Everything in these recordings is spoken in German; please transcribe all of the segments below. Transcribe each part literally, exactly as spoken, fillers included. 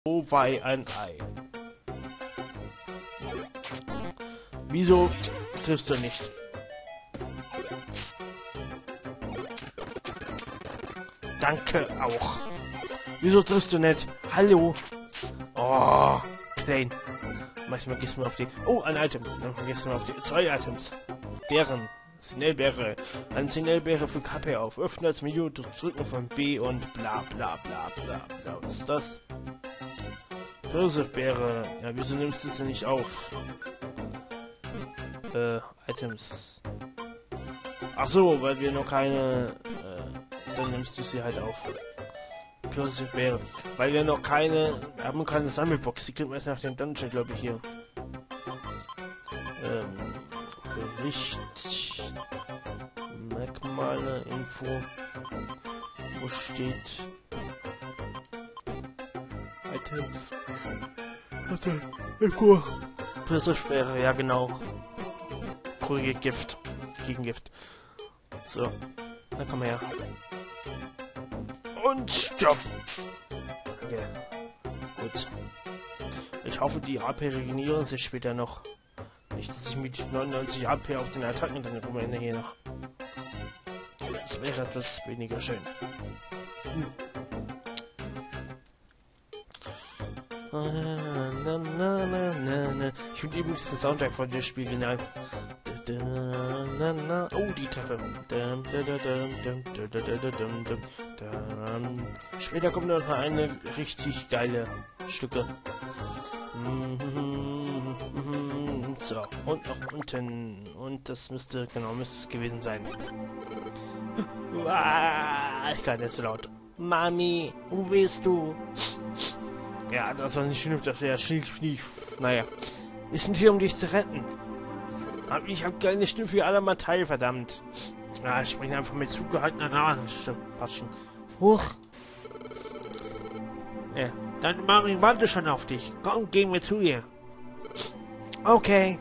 Oh wei, ein Ei. Wieso triffst du nicht? Danke auch. Wieso triffst du nicht? Hallo? Oh, klein. Manchmal gehst du mal auf die... Oh, ein Item. Dann gehst du mal auf die... Zwei Items. Bären. Schnellbeere. Ein Schnellbeere für K P auf. Öffnen als Menü durch Drücken von B und bla bla bla bla bla. Was ist das? Börsebeere. Ja, wieso nimmst du sie nicht auf? Äh, Items. Ach so, weil wir noch keine... Äh, dann nimmst du sie halt auf. Börsebeere. Weil wir noch keine... Wir haben keine Sammelbox. Die kriegen wir erst nach dem Dungeon, glaube ich, hier. Ähm... Bericht... Merkmale, Info... Wo steht... Items... Warte, Info... Börsebeere, ja genau. Korrigiert Gift. Gegen Gift. So. Dann komm her. Und stopp! Okay. Gut. Ich hoffe, die A P regenerieren sich später noch. Nicht, dass ich mit neunundneunzig A P auf den Attacken dann rumrenne hier noch. Das wäre etwas weniger schön. Hm. Ich finde übrigens den Soundtrack von dem Spiel genial. Oh, die Treppe. Später kommt noch eine richtig geile Stücke. So, und noch unten. Und das müsste, genau, müsste es gewesen sein. Ich kann nicht so laut. Mami, wo bist du? Ja, das war nicht genug, dass er schlief, schlief. Naja, wir sind hier, um dich zu retten. Aber ich habe keine Stimme für alle Materie, verdammt. Ja, ich springe einfach mit zugehaltener Nase. Patschen. Huch. Ja, deine Mami wartet schon auf dich. Komm, gehen wir zu ihr. Okay.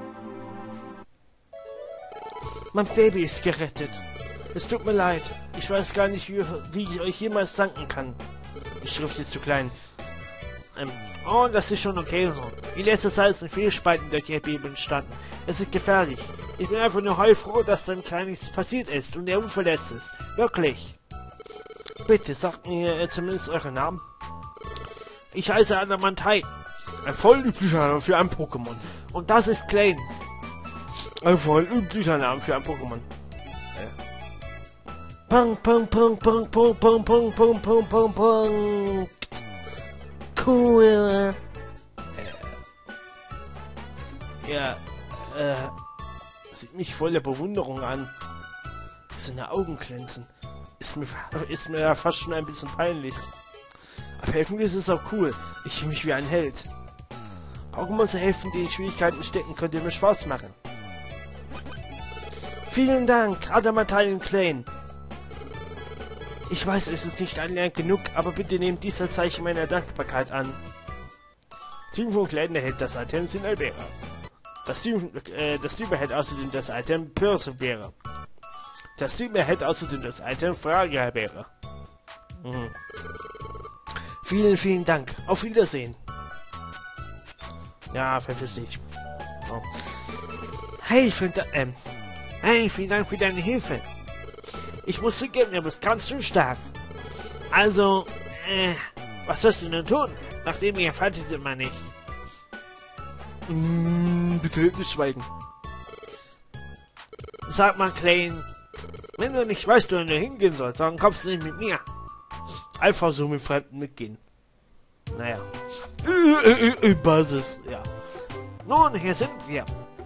Mein Baby ist gerettet. Es tut mir leid. Ich weiß gar nicht, wie, wie ich euch jemals danken kann. Die Schrift ist zu klein. Ähm, oh, das ist schon okay so. In letzter Zeit sind viele Spalten durch die Erdbeben entstanden. Es ist gefährlich. Ich bin einfach nur heilfroh, dass dem Kleinen nichts passiert ist und er unverletzt ist. Wirklich. Bitte, sagt mir äh, zumindest euren Namen. Ich heiße Adamantai. Ein voll üblicher Name für ein Pokémon. Und das ist Klein. Ein voll üblicher Name für ein Pokémon. Pong, pong, pong, pong, pong, pong, pong, pong, pong, pong, pong. Cool. Ja, äh, sieht mich voller Bewunderung an. Seine Augen glänzen. Ist mir, ist mir ja fast schon ein bisschen peinlich. Aber irgendwie ist es auch cool. Ich fühle mich wie ein Held. Pokémon zu helfen, die in Schwierigkeiten stecken, könnte mir Spaß machen. Vielen Dank, Adamantai und Klein. Ich weiß, es ist nicht annähernd genug, aber bitte nehmt dieser Zeichen meiner Dankbarkeit an. Team von Klein erhält das Item Schnellbeere. Das Team, äh, das Team erhält außerdem das Item Börsebeere. Das Team erhält außerdem das Item Fragebeere. Mhm. Vielen, vielen Dank. Auf Wiedersehen. Ja, verpiss dich. Oh. Hey, vielen Dank, ähm, hey, vielen Dank für deine Hilfe. Ich muss zugeben, du bist ganz schön stark. Also, äh, was sollst du denn tun, nachdem wir fertig sind, meine ich? Mm, bitte nicht schweigen. Sag mal, Klein, wenn du nicht weißt, wo du hingehen sollst, dann kommst du nicht mit mir. Einfach so mit Fremden mitgehen. Naja. Basis, ja. Nun, hier sind wir.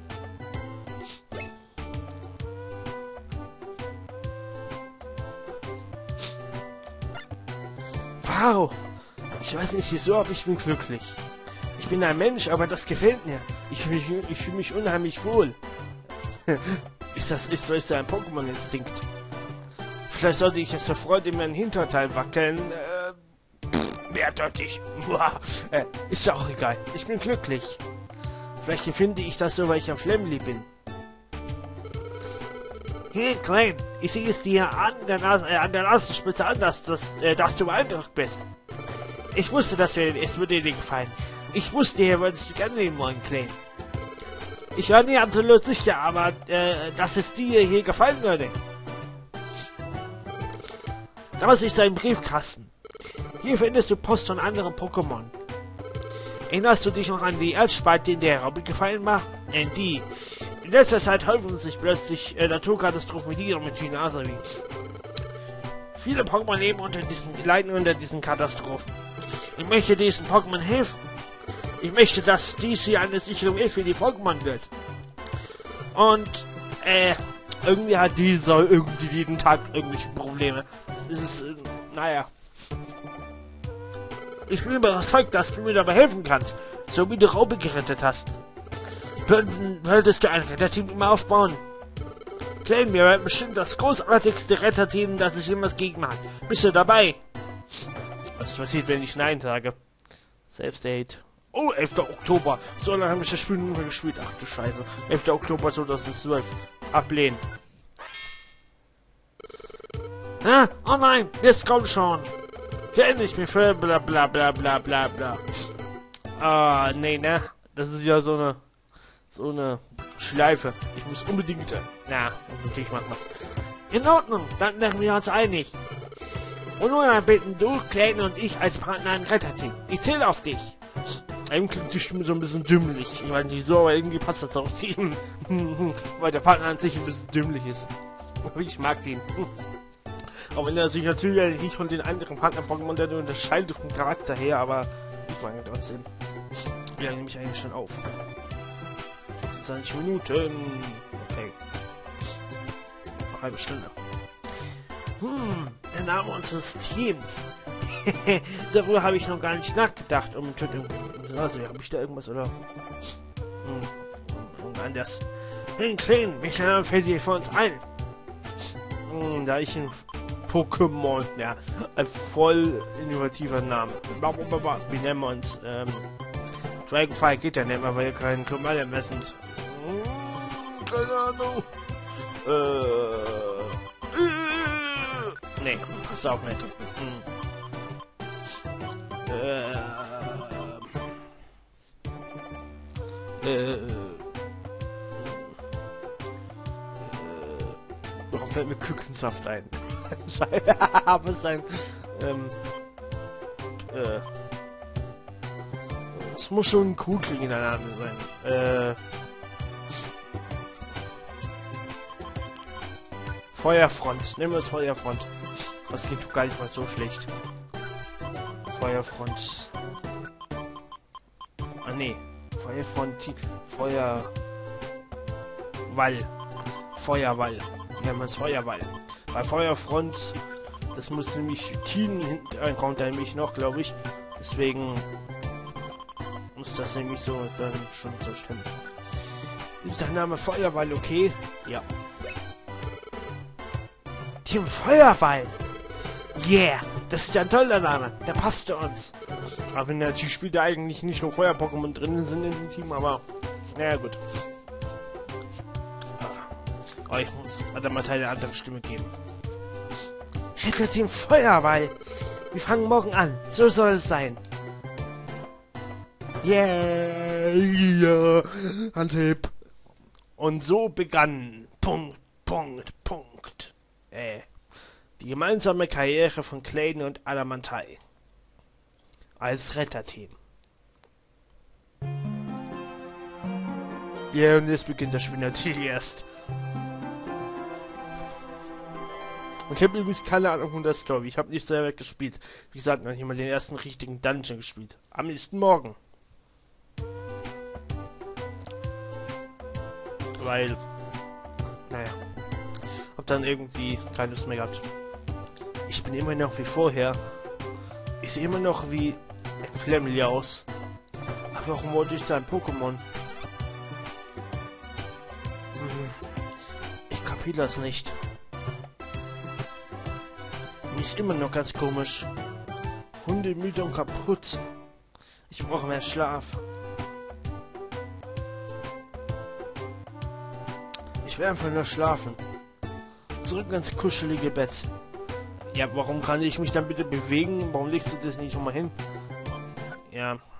Wow. Ich weiß nicht wieso, aber ich bin glücklich. Ich bin ein Mensch, aber das gefällt mir. Ich fühle mich, ich fühle mich unheimlich wohl. Ist das ist vielleicht ein Pokémon-Instinkt? Vielleicht sollte ich es zur Freude in meinen Hinterteil wackeln. Äh, mehrdeutig. äh, ist ja auch egal. Ich bin glücklich. Vielleicht finde ich das so, weil ich ein Flemly bin. Hey, Klein, ich sehe es dir an der, Nase, äh, an der Nasenspitze an, dass, dass, äh, dass du beeindruckt bist. Ich wusste, dass wir, es würde dir gefallen. Ich wusste, ihr würdest dich annehmen wollen, Klein. Ich war nie absolut sicher, aber äh, dass es dir hier gefallen würde. Das ist ein Briefkasten. Hier findest du Post von anderen Pokémon. Erinnerst du dich noch an die Erdspalte, in der Robin gefallen war? Äh, die. In letzter Zeit häufen sich plötzlich äh, Naturkatastrophen wie die mit Chinasawi. Viele Pokémon leben unter diesen, leiden unter diesen Katastrophen. Ich möchte diesen Pokémon helfen. Ich möchte, dass dies hier eine sichere Welt für die Pokémon wird. Und, äh, irgendwie hat dieser irgendwie jeden Tag irgendwelche Probleme. Es ist, äh, naja. Ich bin überzeugt, dass du mir dabei helfen kannst, so wie du Raube gerettet hast. Würdest du ein Retterteam immer aufbauen? Claim, wir werden bestimmt das großartigste Retterteam, das es jemals gegeben hat. Bist du dabei? Was passiert, wenn ich Nein sage? Selbstdate. Oh, elfter Oktober. So lange habe ich das Spiel nur gespielt. Ach du Scheiße. elfter Oktober zweitausendzwölf. Ablehnen. Ah, oh nein, jetzt komm schon. Endlich mich für bla bla bla bla bla bla. Ah, nee, ne? Das ist ja so eine so eine Schleife. Ich muss unbedingt. Na, natürlich machen wir's. In Ordnung, dann sind wir uns einig. Und nun bitten du, Klein und ich als Partner ein Retterteam. Ich zähle auf dich. Eben klingt die Stimme so ein bisschen dümmlich. Ich weiß nicht so, aber irgendwie passt das auch zu ihm. Weil der Partner an sich ein bisschen dümmlich ist. Ich mag den. Auch wenn er sich natürlich nicht von den anderen Partner-Pokémon der unterscheidet vom Charakter her, aber ich mag ihn trotzdem. Wir nehmen mich eigentlich schon auf. sechsundzwanzig Minuten. Okay. Noch eine halbe Stunde. Hm, der Name unseres Teams. Darüber habe ich noch gar nicht nachgedacht. Um, Entschuldigung. Also, habe ich da irgendwas oder? Hm, anders. Hey, Klein, welcher Name fällt dir für uns ein? Hm, da ich ein Pokémon, ja, ein voll innovativer Name. Wie nennen wir uns? Ähm, Dragonfly geht ja nicht mehr, weil ihr keinen Club alle messen. Hm, keine Ahnung. Äh, äh, nee, ist auch nicht. Hm. Äh, äh, warum fällt mir Kükensaft ein? Aber sein, ähm, äh, es muss schon ein cool klingender Name sein. Äh, Feuerfront. Nehmen wir es Feuerfront. Das geht doch gar nicht mal so schlecht. Feuerfront. Ah, nee. Feuerfront, Feuer... Wall. Feuerwall. Nennen wir es Feuerwall. Bei Feuerfront, das muss nämlich Teen hinten kommt da nämlich noch, glaube ich. Deswegen muss das nämlich so dann schon so stimmen. Ist der Name Feuerwall okay? Ja. Team Feuerwall! Yeah! Das ist ja ein toller Name. Der passt zu uns. Aber wenn natürlich spielt eigentlich nicht nur Feuer-Pokémon drin sind in dem Team, aber naja gut. Oh, ich muss Adamantai eine andere Stimme geben. Rettet Team Feuerwall! Wir fangen morgen an. So soll es sein. Yeah! Yeah! Handheb! Und so begann. Punkt, Punkt, Punkt. Äh. Die gemeinsame Karriere von Claydon und Adamantai. Als Retterteam. Ja, yeah, und jetzt beginnt das Spiel natürlich erst. Und ich habe übrigens keine Ahnung von der Story. Ich habe nicht selber gespielt. Wie gesagt, noch nicht mal den ersten richtigen Dungeon gespielt. Am nächsten Morgen. Weil, naja, hab dann irgendwie keine Lust mehr gehabt. Ich bin immer noch wie vorher. Ich sehe immer noch wie ein Flamly aus. Aber warum wollte ich sein Pokémon? Ich kapiere das nicht. Mir ist immer noch ganz komisch. Hunde müde und kaputt. Ich brauche mehr Schlaf. Ich will einfach nur schlafen. Zurück ins kuschelige Bett. Ja, warum kann ich mich dann bitte bewegen? Warum legst du das nicht nochmal hin? Ja,